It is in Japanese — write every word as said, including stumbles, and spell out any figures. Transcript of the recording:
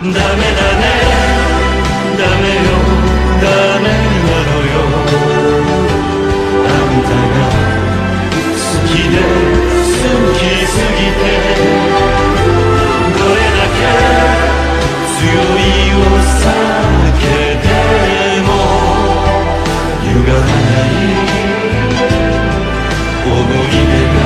ダメだね、ダメよ、ダメなのよ。あんたが好きで好きすぎて、どれだけ強いお酒でも揺がらない思い出が